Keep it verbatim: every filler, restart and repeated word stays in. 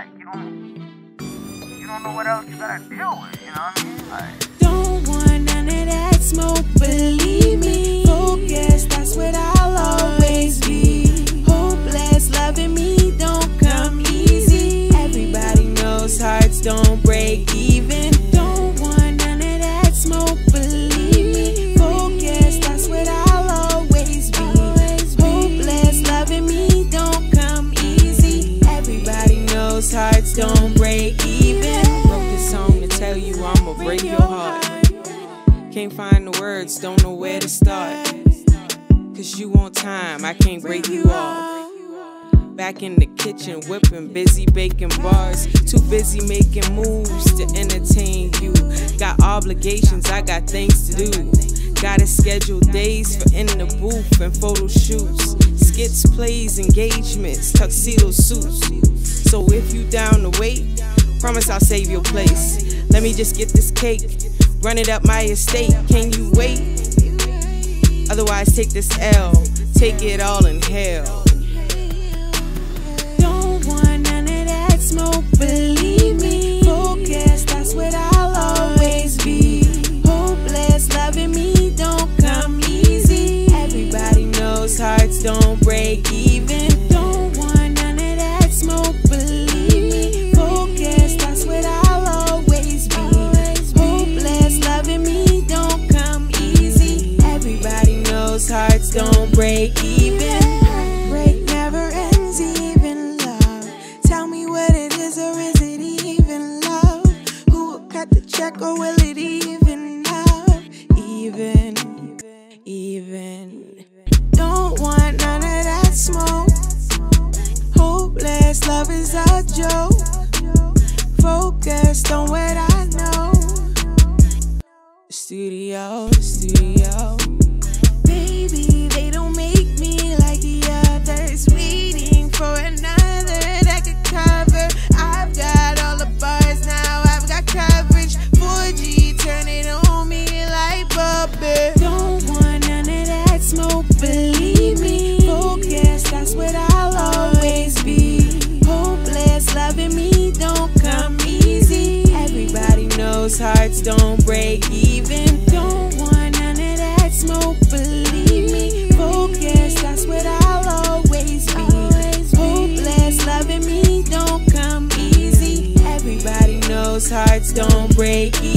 like, you don't, you don't know what else you gotta deal with, you know what I mean? Like, don't want none of that smoke, believe me. Focus, that's what I'll always be. Hopeless, loving me don't come easy. Everybody knows hearts don't break even. Don't want none of that smoke, believe me. Focus, that's what I'll always be. Hopeless, loving me don't come easy. Everybody knows hearts don't break even. Wrote this song to tell you I'ma break your heart. Can't find the words, don't know where to start. Cause you on time, I can't break you off. Back in the kitchen, whipping, busy baking bars. Too busy making moves to entertain you. Got obligations, I got things to do. Gotta schedule days for in the booth and photo shoots. Skits, plays, engagements, tuxedo suits. So if you down to wait, promise I'll save your place. Let me just get this cake, run it up my estate. Can you wait? Otherwise take this L, take it all in hell. Don't want none of that smoke, believe me. Focus, that's what I'll always be. Hopeless, loving me don't come easy. Everybody knows hearts don't break even. Don't want none of that smoke, believe me. Focus, that's what I'll always be. Hopeless, loving me don't come easy. Everybody knows hearts don't break even. Break never ends, even love. Tell me what it is, or is it even love? Who will cut the check, or will it even out? Even, even. Don't want none of that smoke. Hopeless, love is a joke. Focused on what I know. The studio, the studio. Baby, they don't make me like the others. Waiting for another that could cover. I've got all the bars now, I've got coverage. four G, turn it on me like bubble. Don't want none of that smoke, believe me. Focus, that's what I'll always be. Hopeless, loving me don't come easy. Everybody knows hearts don't break even. Don't want none of that smoke, believe me. Focus, that's what I'll always be. Hopeless, loving me don't come easy. Everybody knows hearts don't break even.